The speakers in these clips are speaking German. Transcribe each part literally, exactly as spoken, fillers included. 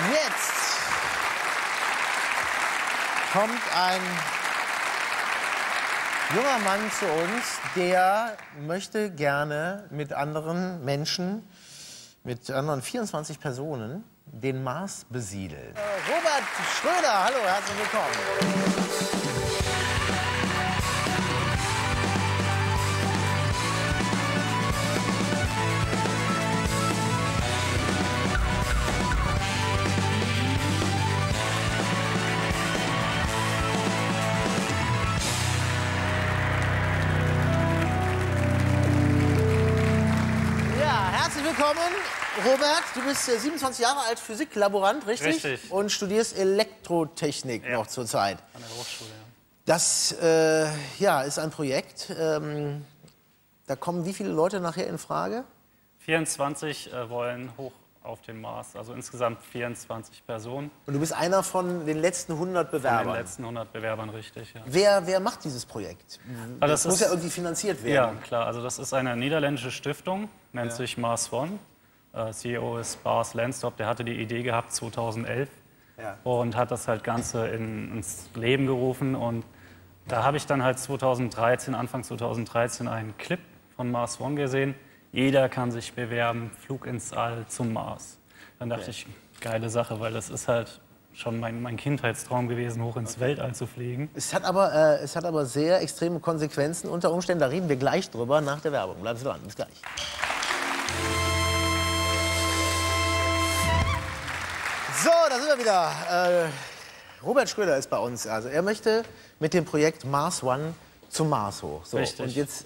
Jetzt kommt ein junger Mann zu uns, der möchte gerne mit anderen Menschen, mit anderen vierundzwanzig Personen, den Mars besiedeln. Äh, Robert Schröder, hallo, herzlich willkommen. Willkommen, Robert. Du bist siebenundzwanzig Jahre alt, Physiklaborant, richtig? Richtig. Und studierst Elektrotechnik ja. noch zurzeit. An der Hochschule, ja. Das äh, ja, ist ein Projekt. Ähm, da kommen wie viele Leute nachher in Frage? vierundzwanzig äh, wollen hoch auf den Mars, also insgesamt vierundzwanzig Personen. Und du bist einer von den letzten hundert Bewerbern? Von den letzten hundert Bewerbern, richtig, ja. Wer, wer macht dieses Projekt? Also das, das muss ist, ja irgendwie finanziert werden. Ja, klar. Also das ist eine niederländische Stiftung, nennt ja. sich Mars One. Äh, C E O ist Bas Lansdorp, der hatte die Idee gehabt zweitausendelf ja. und hat das halt Ganze in, ins Leben gerufen. Und da habe ich dann halt zweitausenddreizehn, Anfang zweitausenddreizehn einen Clip von Mars One gesehen. Jeder kann sich bewerben, Flug ins All zum Mars. Dann dachte okay. ich, geile Sache, weil das ist halt schon mein, mein Kindheitstraum gewesen, hoch ins okay. Weltall zu fliegen. Es hat, aber, äh, es hat aber sehr extreme Konsequenzen. Unter Umständen, da reden wir gleich drüber nach der Werbung. Bleiben Sie dran, bis gleich. So, da sind wir wieder. Äh, Robert Schröder ist bei uns. Also er möchte mit dem Projekt Mars One zum Mars hoch. So, Richtig. Und jetzt,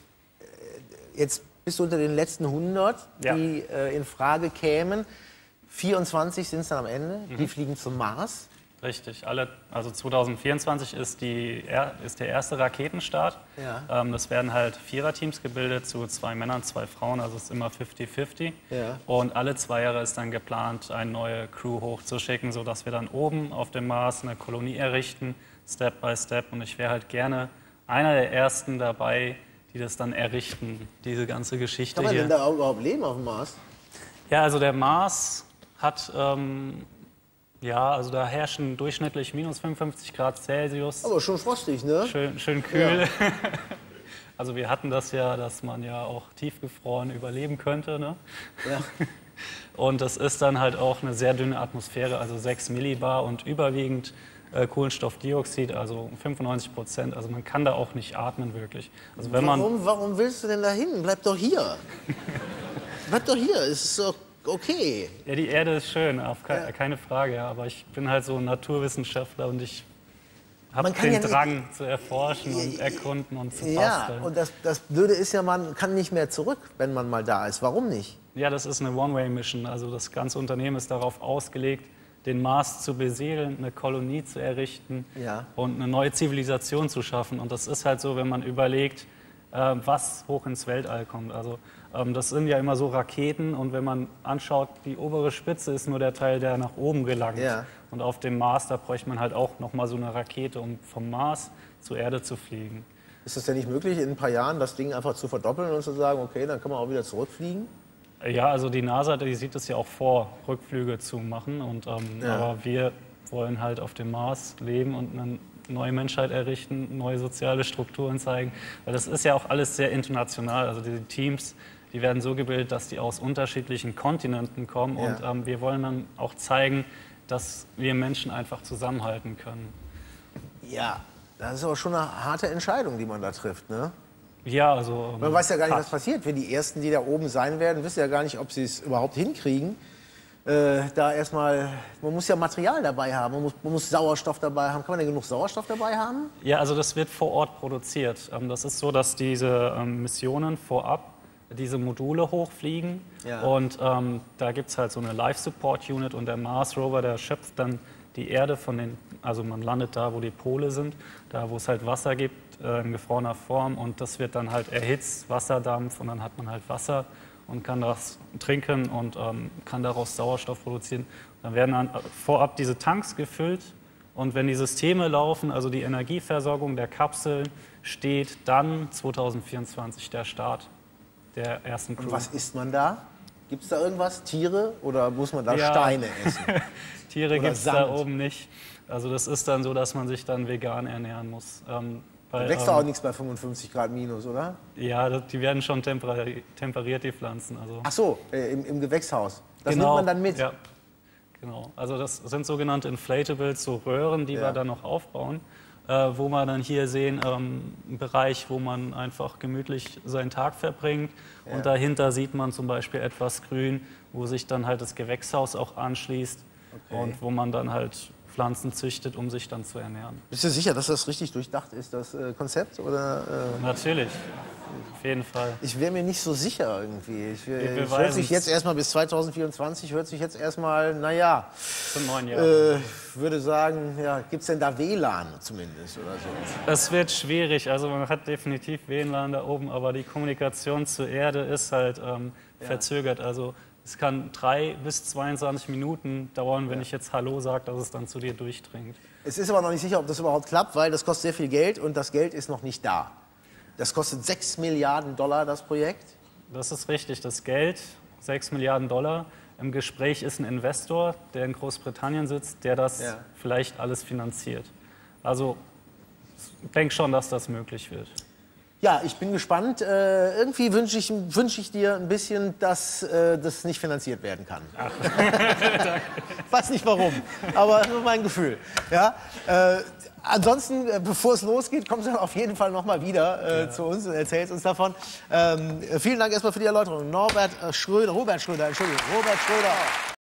äh, jetzt bist du unter den letzten hundert, ja. die äh, in Frage kämen. vierundzwanzig sind es dann am Ende, mhm. die fliegen zum Mars. Richtig, alle, also zweitausendvierundzwanzig ist, die, ist der erste Raketenstart. Ja. Ähm, das werden halt Viererteams gebildet zu zwei Männern, zwei Frauen, also es ist immer fünfzig fünfzig. Ja. Und alle zwei Jahre ist dann geplant, eine neue Crew hochzuschicken, sodass wir dann oben auf dem Mars eine Kolonie errichten, Step by Step. Und ich wäre halt gerne einer der Ersten dabei, die das dann errichten, diese ganze Geschichte hier. Kann man hier. denn da überhaupt leben auf dem Mars? Ja, also der Mars hat... Ähm, Ja, also da herrschen durchschnittlich minus fünfundfünfzig Grad Celsius. Aber schon frostig, ne? Schön, schön kühl. Ja. Also wir hatten das ja, dass man ja auch tiefgefroren überleben könnte, ne? Ja. Und das ist dann halt auch eine sehr dünne Atmosphäre, also sechs Millibar und überwiegend äh, Kohlenstoffdioxid, also fünfundneunzig Prozent. Also man kann da auch nicht atmen wirklich. Also wenn warum, man warum willst du denn da hin? Bleib doch hier. Bleib doch hier, es ist doch okay. Ja, die Erde ist schön, auf ke ja. keine Frage, ja, aber ich bin halt so ein Naturwissenschaftler und ich habe den ja Drang nicht, zu erforschen und erkunden und zu ja, basteln. Und das, das Blöde ist ja, man kann nicht mehr zurück, wenn man mal da ist. Warum nicht? Ja, das ist eine One-Way-Mission. Also das ganze Unternehmen ist darauf ausgelegt, den Mars zu besiedeln, eine Kolonie zu errichten ja. und eine neue Zivilisation zu schaffen. Und das ist halt so, wenn man überlegt, äh, was hoch ins Weltall kommt. Also ähm, das sind ja immer so Raketen und wenn man anschaut, die obere Spitze ist nur der Teil, der nach oben gelangt. Ja. Und auf dem Mars, da bräuchte man halt auch noch mal so eine Rakete, um vom Mars zur Erde zu fliegen. Ist es denn nicht möglich, in ein paar Jahren das Ding einfach zu verdoppeln und zu sagen, okay, dann kann man auch wieder zurückfliegen? Ja, also die NASA, die sieht es ja auch vor, Rückflüge zu machen. Und, ähm, ja. Aber wir wollen halt auf dem Mars leben und eine neue Menschheit errichten, neue soziale Strukturen zeigen. Weil das ist ja auch alles sehr international. Also die Teams, die werden so gebildet, dass die aus unterschiedlichen Kontinenten kommen. Ja. Und ähm, wir wollen dann auch zeigen, dass wir Menschen einfach zusammenhalten können. Ja, das ist aber schon eine harte Entscheidung, die man da trifft, ne? Ja, also... Man weiß ja gar nicht, hart. was passiert. Wenn die Ersten, die da oben sein werden, wissen ja gar nicht, ob sie es überhaupt hinkriegen. Äh, da erstmal, man muss ja Material dabei haben, man muss, man muss Sauerstoff dabei haben. Kann man denn genug Sauerstoff dabei haben? Ja, also das wird vor Ort produziert. Ähm, das ist so, dass diese ähm, Missionen vorab diese Module hochfliegen. Ja. Und ähm, da gibt es halt so eine Life-Support-Unit und der Mars-Rover, der schöpft dann die Erde von den, also man landet da, wo die Pole sind, da wo es halt Wasser gibt, äh, in gefrorener Form und das wird dann halt erhitzt, Wasserdampf und dann hat man halt Wasser und kann das trinken und ähm, kann daraus Sauerstoff produzieren. Dann werden dann vorab diese Tanks gefüllt und wenn die Systeme laufen, also die Energieversorgung der Kapseln, steht dann zweitausendvierundzwanzig der Start der ersten Crew. Und was isst man da? Gibt es da irgendwas? Tiere? Oder muss man da Ja. Steine essen? Tiere Oder gibt es da Sand? oben nicht. Also das ist dann so, dass man sich dann vegan ernähren muss. Ähm, weil, Da wächst ähm, doch auch nichts bei fünfundfünfzig Grad minus, oder? Ja, das- die werden schon temperi temperiert, die Pflanzen. Also, Ach so, äh, im, im Gewächshaus. Das genau, nimmt man dann mit? Ja, genau. Also das sind sogenannte Inflatables, so Röhren, die Ja. wir dann noch aufbauen, äh, wo wir dann hier sehen, ähm, einen Bereich, wo man einfach gemütlich seinen Tag verbringt. Ja. Und dahinter sieht man zum Beispiel etwas grün, wo sich dann halt das Gewächshaus auch anschließt Okay. und wo man dann halt Pflanzen züchtet, um sich dann zu ernähren. Bist du sicher, dass das richtig durchdacht ist, das äh, Konzept? Oder, äh Natürlich, auf jeden Fall. ich wäre mir nicht so sicher irgendwie. Ich, Wir äh, ich hört beweisen sich es. jetzt erstmal bis zweitausendvierundzwanzig, hört sich jetzt erstmal, naja, Zum neuen Jahr. äh, würde sagen, ja, gibt es denn da W L A N zumindest oder so? Das wird schwierig. Also man hat definitiv W L A N da oben, aber die Kommunikation zur Erde ist halt ähm, verzögert. Also es kann drei bis zweiundzwanzig Minuten dauern, wenn ich jetzt Hallo sage, dass es dann zu dir durchdringt. Es ist aber noch nicht sicher, ob das überhaupt klappt, weil das kostet sehr viel Geld und das Geld ist noch nicht da. Das kostet sechs Milliarden Dollar, das Projekt. Das ist richtig. Das Geld, sechs Milliarden Dollar. Im Gespräch ist ein Investor, der in Großbritannien sitzt, der das Ja. vielleicht alles finanziert. Also ich denke schon, dass das möglich wird. Ja, ich bin gespannt. Äh, irgendwie wünsche ich, wünsch ich dir ein bisschen, dass äh, das nicht finanziert werden kann. Ach. Ich weiß nicht warum, aber nur mein Gefühl. Ja? Äh, ansonsten, äh, bevor es losgeht, kommst du auf jeden Fall noch mal wieder äh, ja. zu uns und erzählst uns davon. Ähm, vielen Dank erstmal für die Erläuterung. Norbert äh, Schröder, Robert Schröder, Entschuldigung, Robert Schröder.